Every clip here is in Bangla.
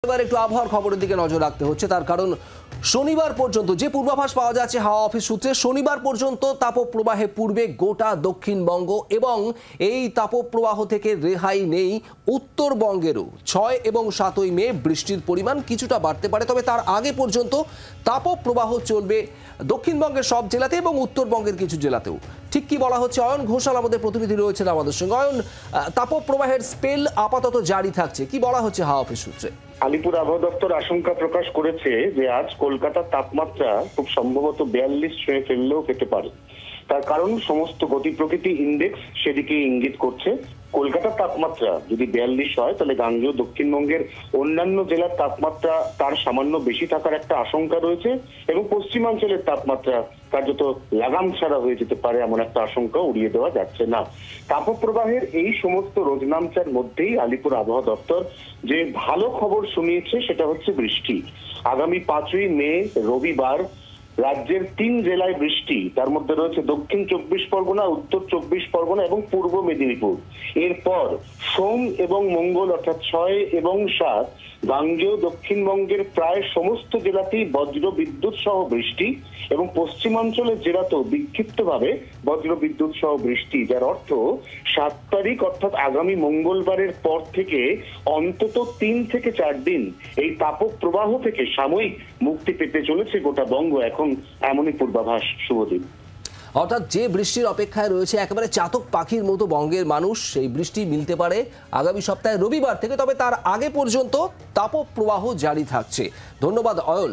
এবার একটু আবহাওয়ার খবরের দিকে নজর রাখতে হচ্ছে, তার কারণ শনিবার পর্যন্ত যে পূর্বাভাস পাওয়া যাচ্ছে হাওয়া অফিস সূত্রে, শনিবার পর্যন্ত তাপপ্রবাহে পূর্বে গোটা দক্ষিণবঙ্গ এবং এই তাপপ্রবাহ থেকে রেহাই নেই উত্তরবঙ্গেরও। 6 এবং 7ই মে বৃষ্টির পরিমাণ কিছুটা বাড়তে পারে, তবে তার আগে পর্যন্ত তাপপ্রবাহ চলবে দক্ষিণবঙ্গের সব জেলাতে এবং উত্তরবঙ্গের কিছু জেলাতেও। ঠিক কি বলা হচ্ছে, অয়ন ঘোষাল আমাদের প্রতিনিধি রয়েছেন আমাদের সঙ্গে। অয়ন, তাপপ্রবাহের স্পেল আপাতত জারি থাকছে, কি বলা হচ্ছে হাওয়া অফিস সূত্রে? আলিপুর আবহাওয়া দপ্তর আশঙ্কা প্রকাশ করেছে যে আজ কলকাতার তাপমাত্রা খুব সম্ভবত 42 ছুঁয়ে ফেললেও পেতে পারে। তার কারণ সমস্ত গতি প্রকৃতি ইন্ডেক্স সেদিকে ইঙ্গিত করছে। কলকাতার তাপমাত্রা যদি 42 হয়, তাহলে গাঙ্গেয় দক্ষিণবঙ্গের অন্যান্য জেলার তাপমাত্রা তার সামান্য বেশি থাকার একটা আশঙ্কা রয়েছে এবং পশ্চিমাঞ্চলের তাপমাত্রা কার্যত লাগাম ছাড়া হয়ে যেতে পারে, এমন একটা আশঙ্কা উড়িয়ে দেওয়া যাচ্ছে না। তাপপ্রবাহের এই সমস্ত রোজনামচার মধ্যেই আলিপুর আবহাওয়া দপ্তর যে ভালো খবর শুনিয়েছে সেটা হচ্ছে বৃষ্টি। আগামী 5ই মে রবিবার রাজ্যের 3 জেলায় বৃষ্টি, তার মধ্যে রয়েছে দক্ষিণ 24 পরগনা, উত্তর 24 পরগনা এবং পূর্ব মেদিনীপুর। এরপর সোম এবং মঙ্গল অর্থাৎ 6 এবং 7 গাঙ্গেয় দক্ষিণবঙ্গের প্রায় সমস্ত জেলাতেই বজ্র বিদ্যুৎ সহ বৃষ্টি এবং পশ্চিমাঞ্চলের জেলাতেও বিক্ষিপ্তভাবে বজ্র বিদ্যুৎ সহ বৃষ্টি, যার অর্থ 7 তারিখ অর্থাৎ আগামী মঙ্গলবারের পর থেকে অন্তত 3 থেকে 4 দিন এই তাপপ্রবাহ থেকে সাময়িক মুক্তি পেতে চলেছে গোটা বঙ্গ। এখন এমনই পূর্বাভাস, শুভদীপ। অর্থাৎ যে বৃষ্টির অপেক্ষায় রয়েছে একেবারে চাতক পাখির মতো বঙ্গের মানুষ, সেই বৃষ্টি মিলতে পারে আগামী সপ্তাহে রবিবার থেকে, তবে তার আগে পর্যন্ত তাপপ্রবাহ জারি থাকছে। ধন্যবাদ অয়ন।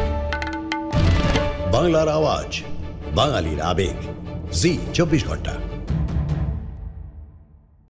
বাংলার আওয়াজ, বাঙালির আবেগ, জি 24 ঘন্টা।